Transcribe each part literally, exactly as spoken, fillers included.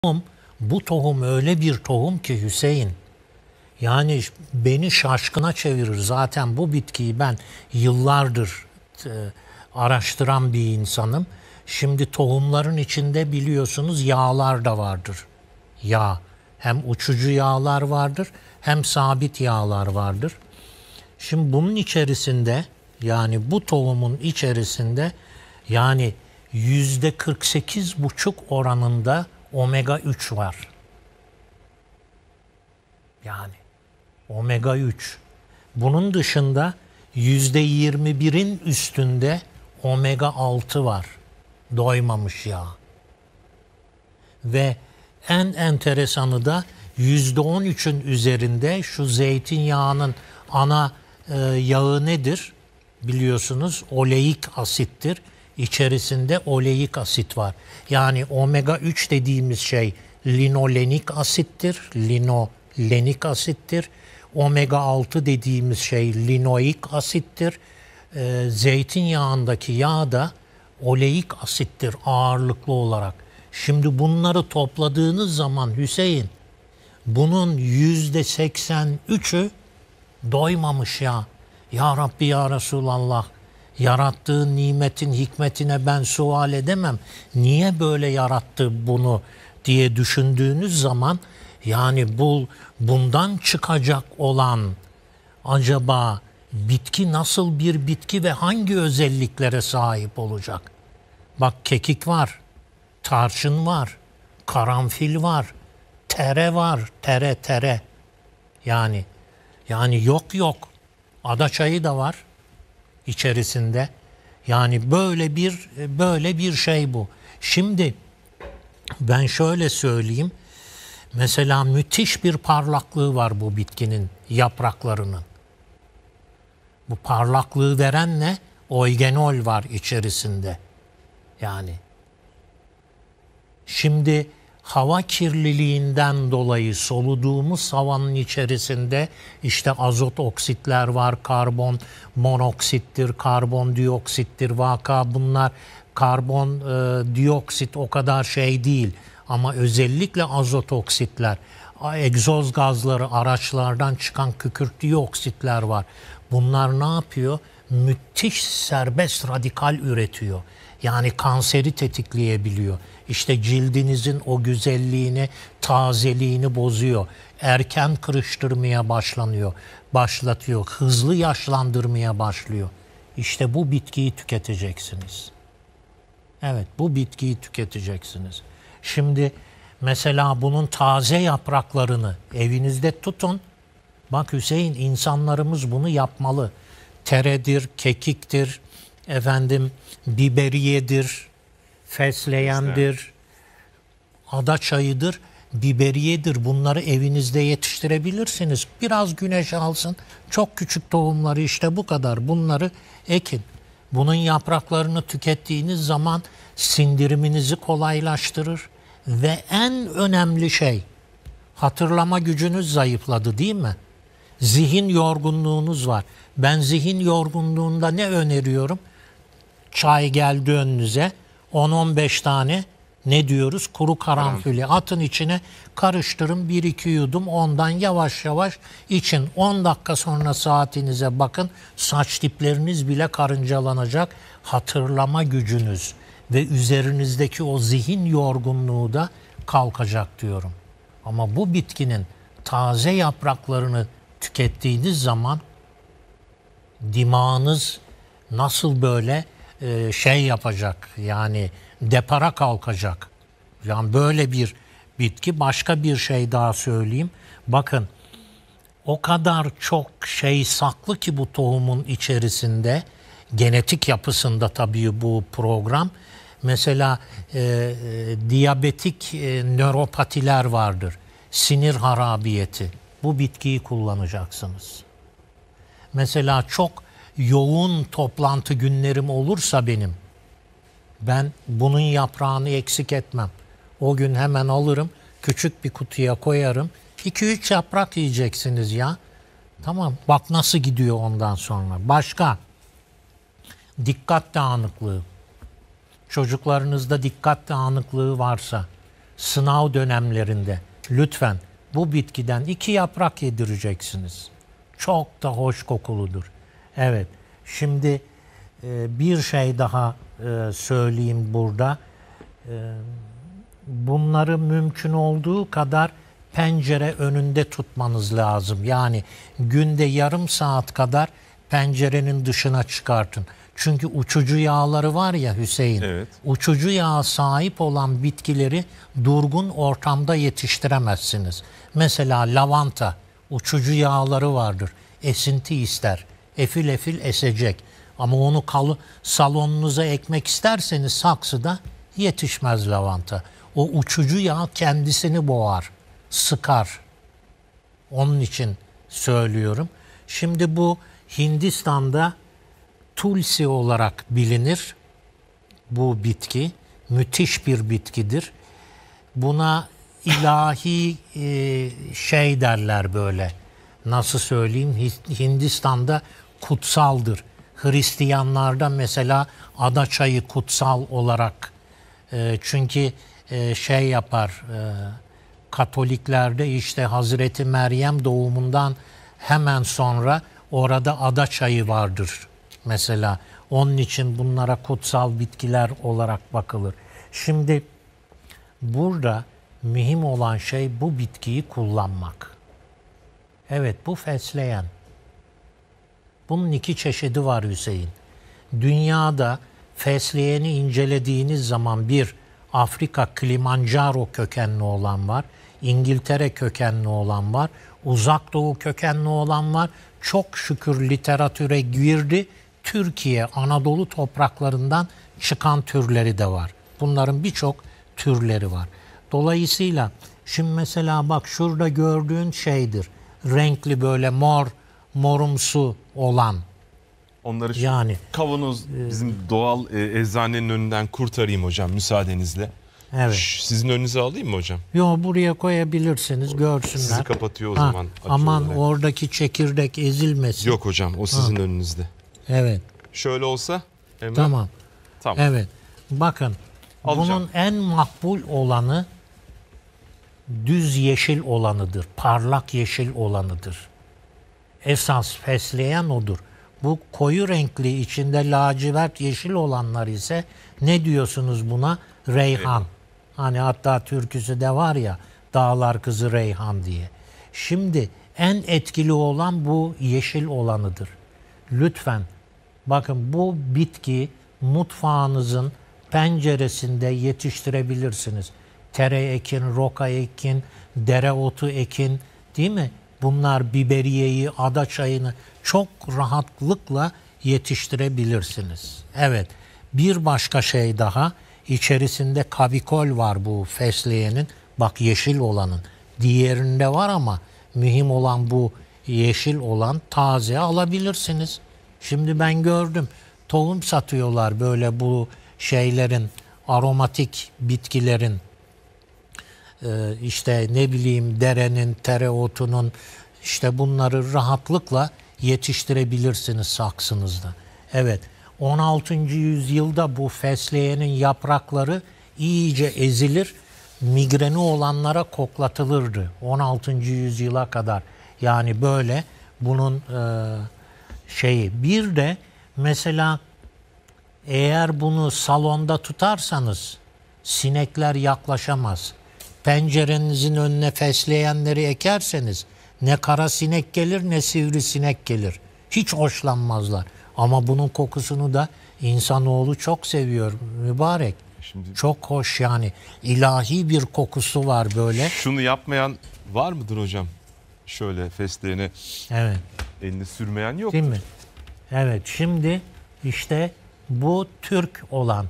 tohum, bu tohum öyle bir tohum ki Hüseyin, yani beni şaşkına çevirir. Zaten bu bitkiyi ben yıllardır e, araştıran bir insanım. Şimdi tohumların içinde biliyorsunuz yağlar da vardır. Yağ. Hem uçucu yağlar vardır hem sabit yağlar vardır. Şimdi bunun içerisinde, yani bu tohumun içerisinde yani yüzde kırk sekiz buçuk oranında omega üç var. Yani omega üç. Bunun dışında yüzde yirmi birin üstünde omega altı var. Doymamış yağ. Ve en enteresanı da yüzde on üçün üzerinde şu zeytinyağının ana e, yağı nedir? Biliyorsunuz oleik asittir. İçerisinde oleik asit var. Yani omega üç dediğimiz şey linolenik asittir. Linolenik asittir. Omega altı dediğimiz şey linoik asittir. E, zeytinyağındaki yağ da oleik asittir ağırlıklı olarak. Şimdi bunları topladığınız zaman Hüseyin, bunun yüzde seksen üçü doymamış ya. Ya Rabbi ya Resulallah, yarattığı nimetin hikmetine ben sual edemem. Niye böyle yarattı bunu diye düşündüğünüz zaman, yani bu bundan çıkacak olan acaba bitki nasıl bir bitki ve hangi özelliklere sahip olacak? Bak, kekik var, tarçın var, karanfil var, tere var, tere tere. Yani yani yok yok. Adaçayı da var içerisinde. Yani böyle bir böyle bir şey bu. Şimdi ben şöyle söyleyeyim. Mesela müthiş bir parlaklığı var bu bitkinin yapraklarının. Bu parlaklığı veren ne? Eugenol var içerisinde. Yani şimdi hava kirliliğinden dolayı soluduğumuz havanın içerisinde işte azot oksitler var, karbon monoksittir, karbondioksittir, vaka bunlar. Karbon e, dioksit o kadar şey değil ama özellikle azot oksitler, egzoz gazları, araçlardan çıkan kükürt dioksitler var. Bunlar ne yapıyor? Müthiş serbest radikal üretiyor. Yani kanseri tetikleyebiliyor. İşte cildinizin o güzelliğini, tazeliğini bozuyor. Erken kırıştırmaya başlanıyor, başlatıyor. Hızlı yaşlandırmaya başlıyor. İşte bu bitkiyi tüketeceksiniz. Evet, bu bitkiyi tüketeceksiniz. Şimdi mesela bunun taze yapraklarını evinizde tutun. Bak Hüseyin, insanlarımız bunu yapmalı. Teredir, kekiktir, efendim biberiyedir, fesleğendir, adaçayıdır, biberiyedir. Bunları evinizde yetiştirebilirsiniz. Biraz güneş alsın. Çok küçük tohumları işte bu kadar. Bunları ekin. Bunun yapraklarını tükettiğiniz zaman sindiriminizi kolaylaştırır. Ve en önemli şey, hatırlama gücünüz zayıfladı değil mi? Zihin yorgunluğunuz var. Ben zihin yorgunluğunda ne öneriyorum? Çay geldi önünüze, on on beş tane ne diyoruz? Kuru karanfili atın içine, karıştırın, bir iki yudum ondan yavaş yavaş için. on dakika sonra saatinize bakın, saç dipleriniz bile karıncalanacak. Hatırlama gücünüz ve üzerinizdeki o zihin yorgunluğu da kalkacak diyorum. Ama bu bitkinin taze yapraklarını tükettiğiniz zaman dimağınız nasıl böyle e, şey yapacak, yani depara kalkacak. Yani böyle bir bitki. Başka bir şey daha söyleyeyim. Bakın, o kadar çok şey saklı ki bu tohumun içerisinde, genetik yapısında tabii bu program. Mesela e, e, diyabetik e, nöropatiler vardır. Sinir harabiyeti. Bu bitkiyi kullanacaksınız. Mesela çok yoğun toplantı günlerim olursa benim, ben bunun yaprağını eksik etmem. O gün hemen alırım, küçük bir kutuya koyarım. iki üç yaprak yiyeceksiniz ya. Tamam, bak nasıl gidiyor ondan sonra. Başka, dikkat dağınıklığı. Çocuklarınızda dikkat dağınıklığı varsa, sınav dönemlerinde lütfen bu bitkiden iki yaprak yedireceksiniz. Çok da hoş kokuludur. Evet, şimdi e, bir şey daha e, söyleyeyim burada. E, bunları mümkün olduğu kadar pencere önünde tutmanız lazım. Yani günde yarım saat kadar pencerenin dışına çıkartın. Çünkü uçucu yağları var ya Hüseyin, Evet. uçucu yağa sahip olan bitkileri durgun ortamda yetiştiremezsiniz. Mesela lavanta, uçucu yağları vardır. Esinti ister. Efil efil esecek. Ama onu kalı, salonunuza ekmek isterseniz saksıda yetişmez lavanta. O uçucu yağ kendisini boğar, sıkar. Onun için söylüyorum. Şimdi bu Hindistan'da tulsi olarak bilinir bu bitki. Müthiş bir bitkidir. Buna ilahi e, şey derler böyle. Nasıl söyleyeyim? Hindistan'da kutsaldır. Hristiyanlarda mesela ada çayı kutsal olarak. E, çünkü e, şey yapar. E, Katoliklerde işte Hazreti Meryem doğumundan hemen sonra orada ada çayı vardır. Mesela onun için bunlara kutsal bitkiler olarak bakılır. Şimdi burada mühim olan şey bu bitkiyi kullanmak. Evet, bu fesleğen. Bunun iki çeşidi var Hüseyin. Dünyada fesleğeni incelediğiniz zaman bir Afrika Kilimanjaro kökenli olan var, İngiltere kökenli olan var, Uzak Doğu kökenli olan var. Çok şükür literatüre girdi. Türkiye, Anadolu topraklarından çıkan türleri de var. Bunların birçok türleri var. Dolayısıyla şimdi mesela bak şurada gördüğün şeydir. Renkli böyle mor, morumsu olan. Onları şu Yani kavanoz bizim doğal e, eczanenin önünden kurtarayım hocam müsaadenizle. evet. Şş, sizin önünüze alayım mı hocam? Yo, buraya koyabilirsiniz, görsünler. Sizi kapatıyor o Ha, zaman. açı aman olarak. oradaki çekirdek ezilmesin. Yok hocam, o sizin önünüzde. Evet. Şöyle olsa Emre. Tamam. Tamam. Evet. Bakın Alacağım. bunun en makbul olanı düz yeşil olanıdır. Parlak yeşil olanıdır. Esas fesleğen odur. Bu koyu renkli içinde lacivert yeşil olanlar ise ne diyorsunuz buna? Reyhan. Hani hatta türküsü de var ya, Dağlar Kızı Reyhan diye. Şimdi en etkili olan bu yeşil olanıdır. Lütfen bakın, bu bitki mutfağınızın penceresinde yetiştirebilirsiniz. Tere ekin, roka ekin, dereotu ekin, değil mi? Bunlar biberiyeyi, ada çayını çok rahatlıkla yetiştirebilirsiniz. Evet, bir başka şey daha, içerisinde kavikol var bu fesleğenin. Bak, yeşil olanın. Diğerinde var ama mühim olan bu yeşil olan, taze alabilirsiniz. Şimdi ben gördüm, tohum satıyorlar böyle bu şeylerin, aromatik bitkilerin, Ee, işte ne bileyim derenin, tereotunun, işte bunları rahatlıkla yetiştirebilirsiniz saksınızda. Evet, on altıncı yüzyılda bu fesleğenin yaprakları iyice ezilir, migreni olanlara koklatılırdı on altıncı yüzyıla kadar. Yani böyle bunun e, şeyi. Bir de mesela eğer bunu salonda tutarsanız sinekler yaklaşamaz. Pencerenizin önüne fesleğenleri ekerseniz ne kara sinek gelir ne sivrisinek gelir. Hiç hoşlanmazlar. Ama bunun kokusunu da insanoğlu çok seviyor mübarek. Şimdi Çok hoş yani. İlahi bir kokusu var böyle. şunu yapmayan var mıdır hocam? Şöyle fesleğene Evet. elini sürmeyen yok. Değil mi? Evet. Şimdi işte bu Türk olan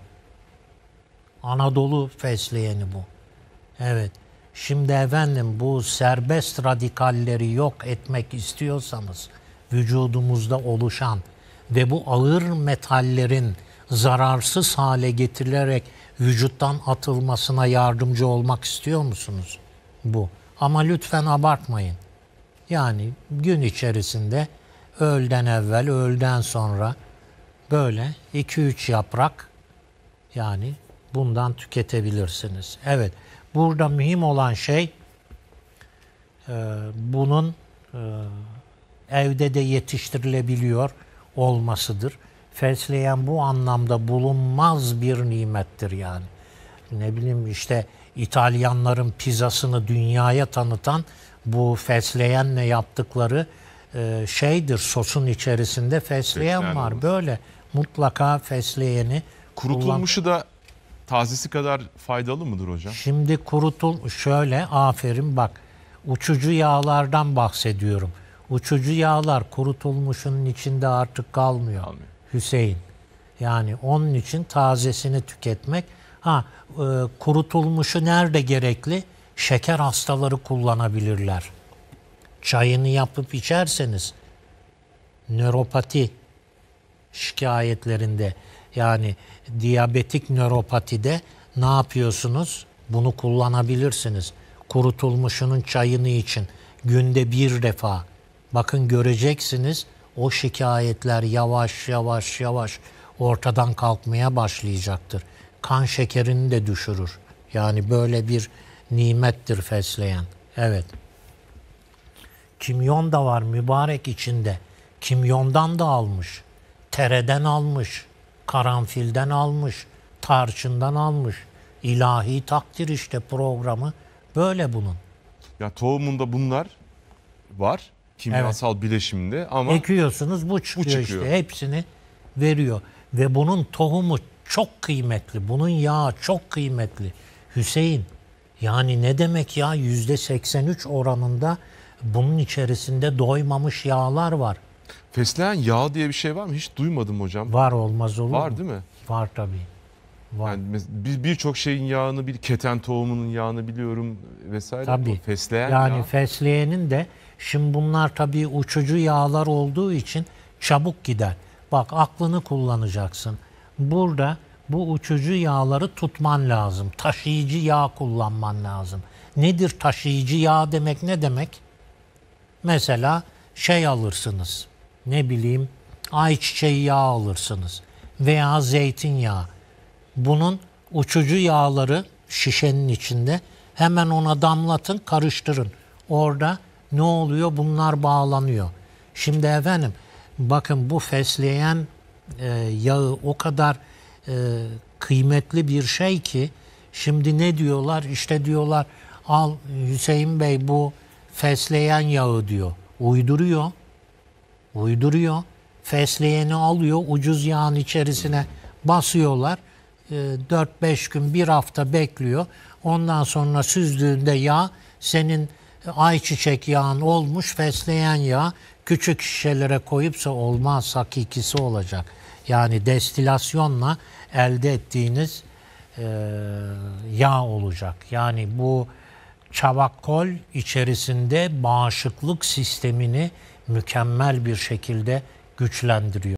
Anadolu fesleğeni bu. Evet. Şimdi efendim bu serbest radikalleri yok etmek istiyorsanız vücudumuzda oluşan ve bu ağır metallerin zararsız hale getirilerek vücuttan atılmasına yardımcı olmak istiyor musunuz? Bu. Ama lütfen abartmayın. Yani gün içerisinde öğleden evvel, öğleden sonra böyle iki üç yaprak yani bundan tüketebilirsiniz. Evet. Burada mühim olan şey e, bunun e, evde de yetiştirilebiliyor olmasıdır. Fesleğen bu anlamda bulunmaz bir nimettir yani. Ne bileyim işte İtalyanların pizzasını dünyaya tanıtan bu fesleğenle yaptıkları e, şeydir. Sosun içerisinde fesleğen, Fesleğen var. olur. Böyle mutlaka fesleğeni Kurutulmuşu da tazesi kadar faydalı mıdır hocam? Şimdi kurutul şöyle aferin bak uçucu yağlardan bahsediyorum. Uçucu yağlar kurutulmuşun içinde artık kalmıyor. Kalmıyor. Hüseyin. Yani onun için tazesini tüketmek. Ha e, kurutulmuşu nerede gerekli? Şeker hastaları kullanabilirler. Çayını yapıp içerseniz nöropati şikayetlerinde yani diyabetik nöropatide ne yapıyorsunuz? Bunu kullanabilirsiniz. Kurutulmuşunun çayını için günde bir defa. Bakın göreceksiniz o şikayetler yavaş yavaş yavaş ortadan kalkmaya başlayacaktır. Kan şekerini de düşürür. Yani böyle bir nimettir fesleğen. Evet. Kimyon da var mübarek içinde. Kimyondan da almış. Tereden almış. Karanfilden almış. Tarçından almış. İlahi takdir işte programı. Böyle bunun. Ya tohumunda bunlar var. Kimyasal bileşimde ama Ekiyorsunuz bu çıkıyor, çıkıyor. işte. Hepsini veriyor. Ve bunun tohumu çok kıymetli. Bunun yağı çok kıymetli. Hüseyin yani ne demek ya yüzde seksen üç oranında bunun içerisinde doymamış yağlar var. fesleğen yağı diye bir şey var mı? Hiç duymadım hocam. Var olmaz olur Var mu? değil mi? Var tabii. Var. Yani mes- bir birçok şeyin yağını, bir keten tohumunun yağını biliyorum vesaire. Tabii. Ama fesleğen Yani yağı. fesleğenin de şimdi bunlar tabii uçucu yağlar olduğu için çabuk gider. Bak aklını kullanacaksın. Burada bu uçucu yağları tutman lazım. Taşıyıcı yağ kullanman lazım. Nedir taşıyıcı yağ demek ne demek? Mesela şey alırsınız. Ne bileyim ayçiçeği yağı alırsınız. Veya zeytinyağı. Bunun uçucu yağları şişenin içinde hemen ona damlatın, karıştırın. Orada ne oluyor? Bunlar bağlanıyor. Şimdi efendim bakın bu fesleğen e, yağı o kadar e, kıymetli bir şey ki şimdi ne diyorlar? İşte diyorlar al Hüseyin Bey bu fesleğen yağı diyor. Uyduruyor. Uyduruyor. Fesleğeni alıyor ucuz yağın içerisine basıyorlar. dört beş gün bir hafta bekliyor. Ondan sonra süzdüğünde yağ senin ayçiçek yağın olmuş fesleğen yağı küçük şişelere koyupsa olmaz hakikisi olacak. Yani destilasyonla elde ettiğiniz e, yağ olacak. Yani bu çavakkol içerisinde bağışıklık sistemini mükemmel bir şekilde güçlendiriyor.